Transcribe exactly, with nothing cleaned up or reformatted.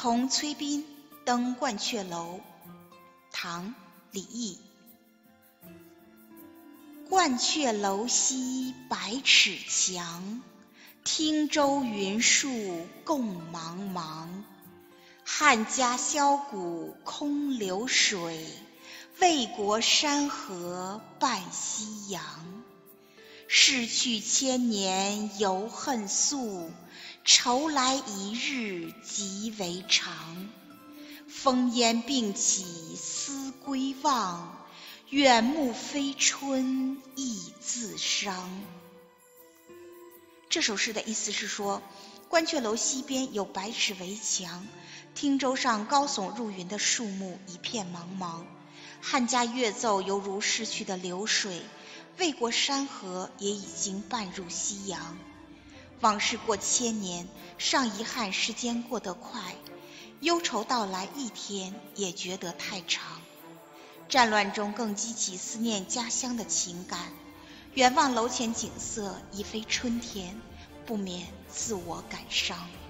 同崔斌登鹳雀楼，唐·李益。鹳雀楼西百尺墙，汀洲云树共茫茫。汉家箫鼓空流水，魏国山河伴夕阳。逝去千年犹恨素，愁来一日即为常。烽烟并起思归望，远目飞春意自伤。这首诗的意思是说，鹳雀楼西边有百尺围墙，汀洲上高耸入云的树木一片茫茫，汉家乐奏犹如逝去的流水，魏国山河也已经伴入夕阳。往事过千年，尚遗憾时间过得快，忧愁到来一天也觉得太长。战乱中更激起思念家乡的情感，远望楼前景色已非春天，不免自我感伤。